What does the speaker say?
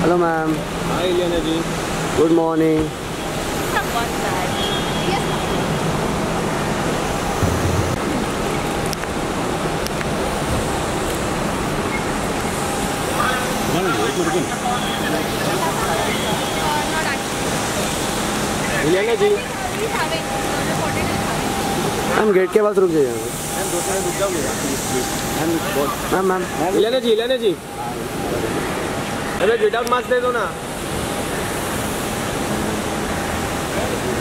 Hello ma'am. Hi Iliana ji. Good morning. Iliana ji ma'am gate के पास रुक जाइए। मैम 2 मिनट रुक जाओगे मैम मैम इलियाना जी अरे गेट आउट मास्क दे दो ना।